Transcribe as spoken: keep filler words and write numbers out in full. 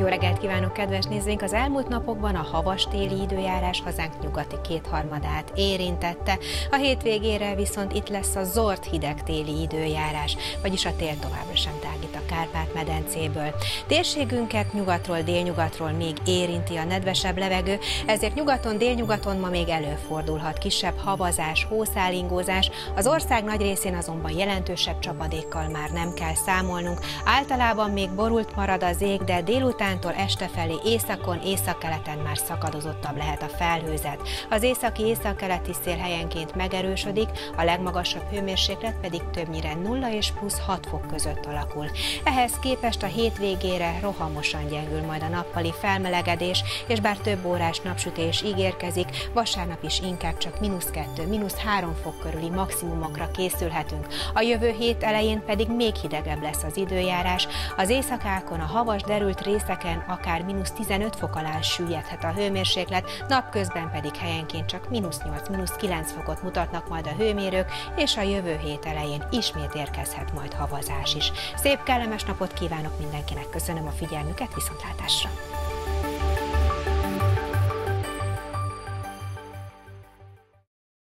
Jó reggelt kívánok, kedves nézőink! Az elmúlt napokban a havas téli időjárás hazánk nyugati kétharmadát érintette. A hétvégére viszont itt lesz a zord hideg téli időjárás, vagyis a tél továbbra sem tágít a Kárpát-medencéből. Térségünket nyugatról, délnyugatról még érinti a nedvesebb levegő, ezért nyugaton, délnyugaton ma még előfordulhat kisebb havazás, hószálingózás. Az ország nagy részén azonban jelentősebb csapadékkal már nem kell számolnunk. Általában még borult marad az ég, de délutántól este felé északon, északkeleten már szakadozottabb lehet a felhőzet. Az északi északkeleti szél helyenként megerősödik, a legmagasabb hőmérséklet pedig többnyire nulla és plusz hat fok között alakul. Ehhez képest a hétvégére rohamosan gyengül majd a nappali felmelegedés, és bár több órás napsütés ígérkezik, vasárnap is inkább csak mínusz kettő, mínusz három fok körüli maximumokra készülhetünk. A jövő hét elején pedig még hidegebb lesz az időjárás. Az éjszakákon, a havas derült részeken akár mínusz tizenöt fok alá süllyedhet a hőmérséklet, napközben pedig helyenként csak mínusz nyolc, mínusz kilenc fokot mutatnak majd a hőmérők, és a jövő hét elején ismét érkezhet majd havazás is. Szép kellemes napot kívánok mindenkinek, köszönöm a figyelmüket, viszontlátásra!